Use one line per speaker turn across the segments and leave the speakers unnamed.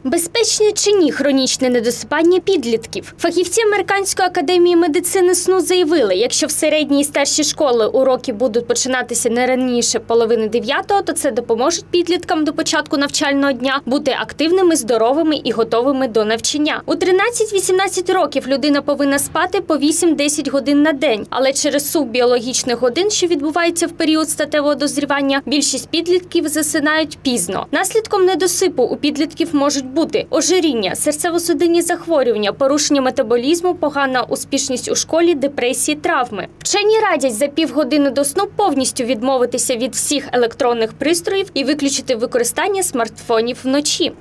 Безпечне чи ні хронічне недосипання підлітків? Фахівці Американської академії медицини сну заявили, якщо в середній і старшій школи уроки будуть починатися не раніше половини 9-го, то це допоможе підліткам до початку навчального дня бути активними, здоровими і готовими до навчання. У 13-18 років людина повинна спати по 8-10 годин на день, але через сув біологічних годин, що відбувається в період статевого дозрівання, більшість підлітків засинають пізно. Наслідком недосипу у підлітків можуть бути ожиріння, серцево-судинні захворювання, порушення метаболізму, погана успішність у школі, депресії, травми. Вчені радять за півгодини до сну повністю відмовитися від всіх електронних пристроїв і виключити використання смартфонів вночі.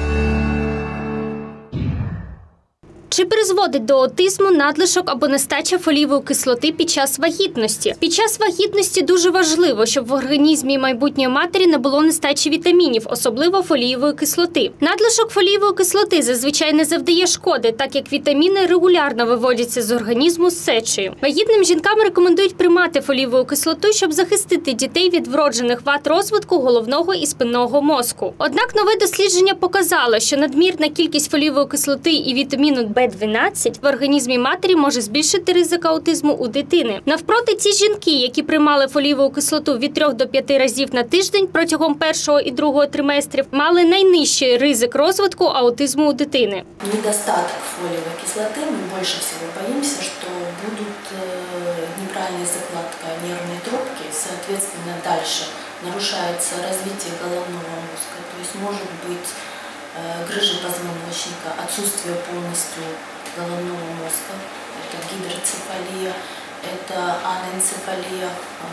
Чи призводить до аутизму надлишок або нестача фолієвої кислоти під час вагітності? Під час вагітності дуже важливо, щоб в організмі майбутньої матері не було нестачі вітамінів, особливо фолієвої кислоти. Надлишок фолієвої кислоти зазвичай не завдає шкоди, так як вітаміни регулярно виводяться з організму з сечею. Вагітним жінкам рекомендують приймати фолієву кислоту, щоб захистити дітей від вроджених вад розвитку головного і спинного мозку. Однак нове дослідження показало, що надмірна кількість фолієвої кислоти і вітаміну В12 в організмі матері може збільшити ризик аутизму у дитини. Навпроти, ті жінки, які приймали фолієву кислоту від 3 до 5 разів на тиждень протягом першого і другого триместрів, мали найнижчий ризик розвитку аутизму у дитини.
Недостаток фолиевой кислоты, мы больше всего боимся, что будут неправильная закладка нервной трубки, соответственно, дальше нарушается развитие головного мозга, то есть может быть грыжа позвоночника, отсутствие полностью головного мозга, это гидроцефалия, это аненцефалия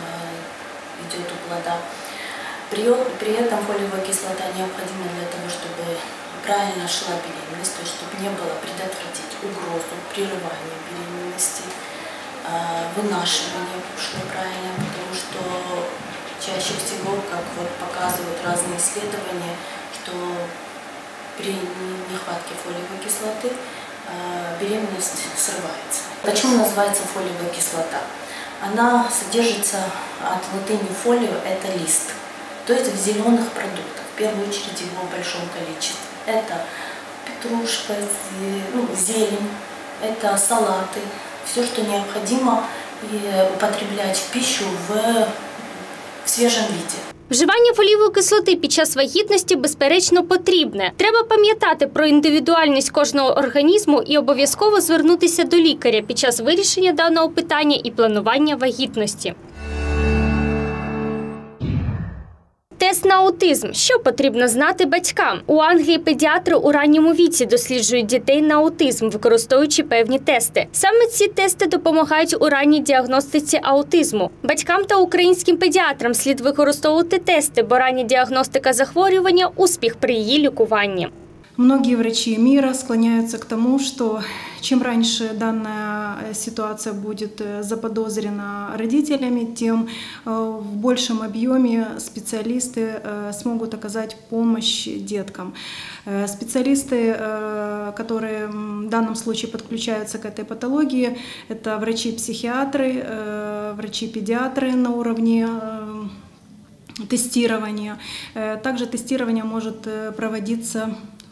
идет у плода. При этом фолиевая кислота необходима для того, чтобы правильно шла беременность, то есть чтобы не было предотвратить угрозу прерывания беременности, вынашивания шло правильно, потому что чаще всего, как вот показывают разные исследования, что при нехватке фолиевой кислоты беременность срывается. Почему называется фолиевая кислота? Она содержится от латыни фолио – это лист, то есть в зеленых продуктах, в первую очередь его в большом количестве. Это петрушка, зелень, это салаты, все, что необходимо употреблять в пищу в свежем виде.
Вживання фолієвої кислоти під час вагітності, безперечно, потрібне. Треба пам'ятати про індивідуальність кожного організму і обов'язково звернутися до лікаря під час вирішення даного питання і планування вагітності. Тест на аутизм. Що потрібно знати батькам? У Англії педіатри у ранньому віці досліджують дітей на аутизм, використовуючи певні тести. Саме ці тести допомагають у ранній діагностиці аутизму. Батькам та українським педіатрам слід використовувати тести, бо рання діагностика захворювання – успіх при її лікуванні.
Многие врачи мира склоняются к тому, что чем раньше данная ситуация будет заподозрена родителями, тем в большем объеме специалисты смогут оказать помощь деткам. Специалисты, которые в данном случае подключаются к этой патологии, это врачи-психиатры, врачи-педиатры на уровне тестирования. Также тестирование может проводиться,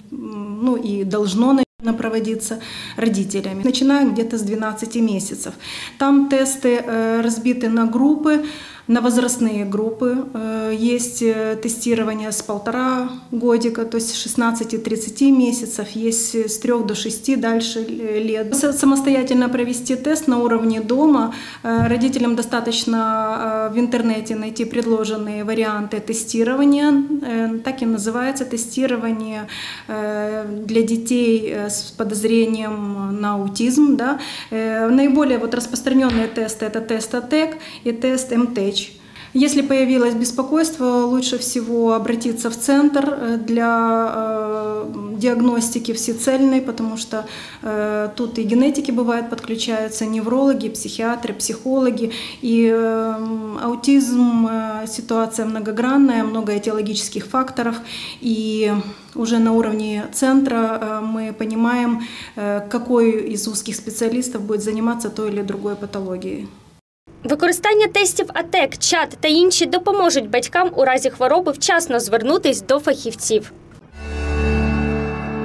и должно, наверное, проводиться родителями, начиная где-то с 12 месяцев. Там тесты разбиты на группы, на возрастные группы. Есть тестирование с 1,5 годика, то есть с 16-30 месяцев, есть с 3 до 6 дальше лет. Самостоятельно провести тест на уровне дома. Родителям достаточно в интернете найти предложенные варианты тестирования. Так и называется тестирование для детей с подозрением на аутизм. Да. Наиболее распространенные тесты – это тест АТЭК и тест МТЭЧ. Если появилось беспокойство, лучше всего обратиться в центр для диагностики всецельной, потому что тут и генетики бывают подключаются, неврологи, психиатры, психологи. И аутизм – ситуация многогранная, много этиологических факторов. И уже на уровне центра мы понимаем, какой из узких специалистов будет заниматься той или другой патологией.
Використання тестів АТЕК, ЧАД та інші допоможуть батькам у разі хвороби вчасно звернутись до фахівців.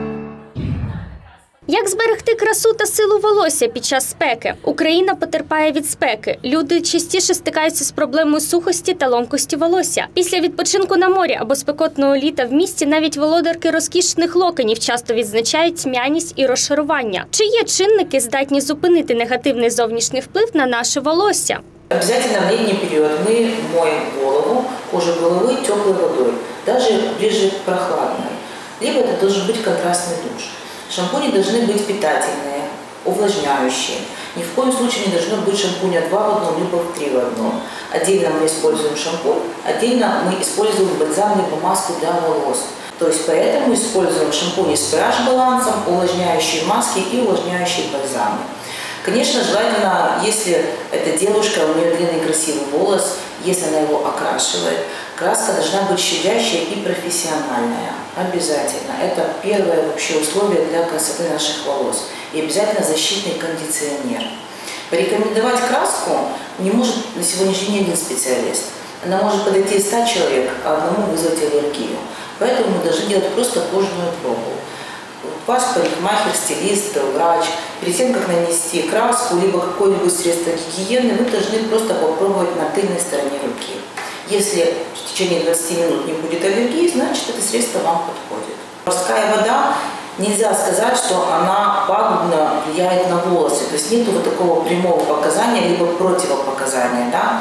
Як зберегти красу та силу волосся під час спеки? Україна потерпає від спеки. Люди частіше стикаються з проблемою сухості та ломкості волосся. Після відпочинку на морі або спекотного літа в місті навіть володарки розкішних локонів часто відзначають тьмяність і розшарування. Чи є чинники, здатні зупинити негативний зовнішній вплив на наше волосся?
Обязательно в летний период мы моем голову, кожу головы теплой водой, даже ближе к прохладной. Либо это должен быть контрастный душ. Шампуни должны быть питательные, увлажняющие. Ни в коем случае не должно быть шампуня 2 в 1, либо 3 в 1. Отдельно мы используем шампунь, отдельно мы используем бальзам либо маску для волос. То есть поэтому используем шампуни с pH-балансом, увлажняющие маски и увлажняющие бальзамы. Конечно, желательно, если эта девушка, у нее длинный красивый волос, если она его окрашивает, краска должна быть щадящая и профессиональная. Обязательно. Это первое вообще условие для красоты наших волос. И обязательно защитный кондиционер. Порекомендовать краску не может на сегодняшний день ни один специалист. Она может подойти 100 человек, а одному вызвать аллергию. Поэтому мы должны делать просто кожаную пробу. Ваш парикмахер, стилист, врач, перед тем, как нанести краску, либо какое-либо средство гигиены, вы должны просто попробовать на тыльной стороне руки. Если в течение 20 минут не будет аллергии, значит это средство вам подходит. Морская вода, нельзя сказать, что она пагубно влияет на волосы. То есть нет вот такого прямого показания, либо противопоказания. Да?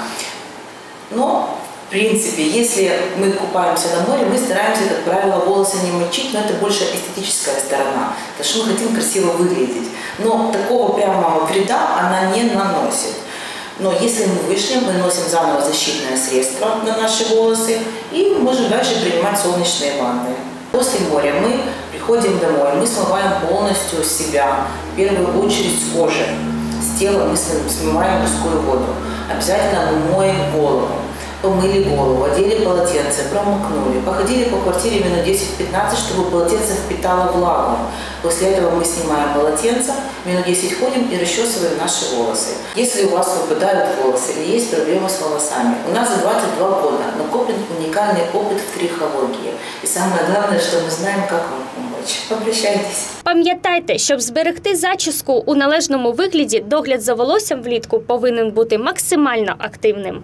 Но в принципе, если мы купаемся на море, мы стараемся, как правило, волосы не мочить, но это больше эстетическая сторона, потому что мы хотим красиво выглядеть. Но такого прямого вреда она не наносит. Но если мы вышли, мы носим заново защитное средство на наши волосы и можем дальше принимать солнечные ванны. После моря мы приходим домой, мы смываем полностью себя, в первую очередь с кожи, с тела мы смываем морскую воду. Обязательно мы моем голову. Помыли голову, одели полотенце, промокнули, походили по квартире минут 10-15, чтобы полотенце впитало влагу. После этого мы снимаем полотенце, минут 10 ходим и расчесываем наши волосы. Если у вас выпадают волосы или есть проблемы с волосами, у нас за 22 года накоплен уникальный опыт в трихологии. И самое главное, что мы знаем, как вам помочь. Обращайтесь.
Пам'ятайте, щоб зберегти зачіску у належному вигляді, догляд за волоссям влітку повинен бути максимально активним.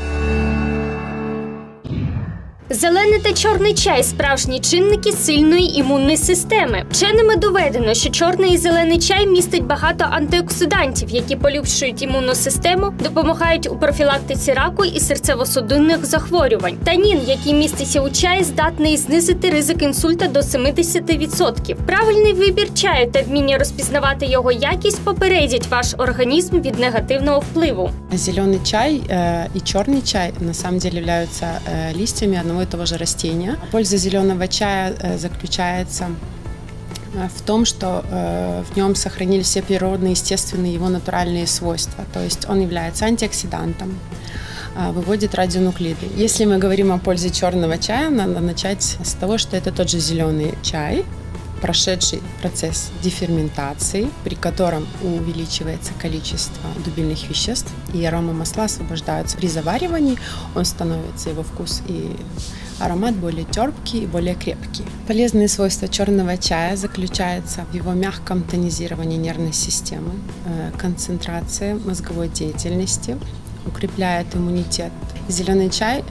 Зелений та чорний чай – справжні чинники сильної імунної системи. Вченими доведено, що чорний і зелений чай містить багато антиоксидантів, які поліпшують імунну систему, допомагають у профілактиці раку і серцево-судинних захворювань. Танін, який міститься у чаї, здатний знизити ризик інсульта до 70%. Правильний вибір чаю та вміння розпізнавати його якість попередять ваш організм від негативного впливу.
Зеленый чай и черный чай на самом деле являются листьями одного и того же растения. Польза зеленого чая заключается в том, что в нем сохранились все природные, естественные его натуральные свойства. То есть он является антиоксидантом, выводит радионуклиды. Если мы говорим о пользе черного чая, надо начать с того, что это тот же зеленый чай, прошедший процесс деферментации, при котором увеличивается количество дубильных веществ и аромамасла освобождаются. При заваривании он становится, его вкус и аромат более терпкий и более крепкий. Полезные свойства черного чая заключаются в его мягком тонизировании нервной системы, концентрации мозговой деятельности, укрепляет иммунитет. Зеленый чай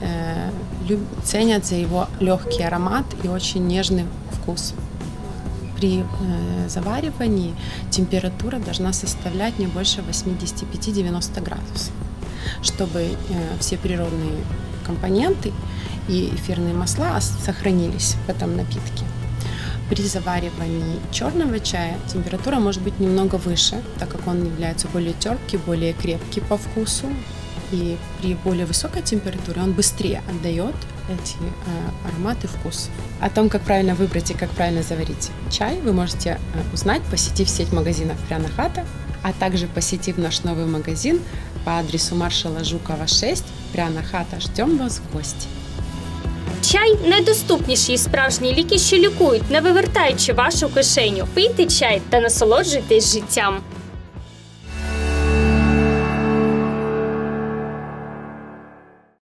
ценят за его легкий аромат и очень нежный вкус. При заваривании температура должна составлять не больше 85-90 градусов, чтобы все природные компоненты и эфирные масла сохранились в этом напитке. При заваривании черного чая температура может быть немного выше, так как он является более терпкий, более крепкий по вкусу. И при более высокой температуре он быстрее отдает эти ароматы, вкус. О том, как правильно выбрать и как правильно заварить чай, вы можете узнать, посетив сеть магазинов «Пряна хата», а также посетив наш новый магазин по адресу маршала Жукова, 6. «Пряна хата». Ждем вас в гости.
Чай – найдоступніші справжні ліки, що лікують, не вивертаючи вашу кишеню. Пийте чай та насолоджуйтесь життям.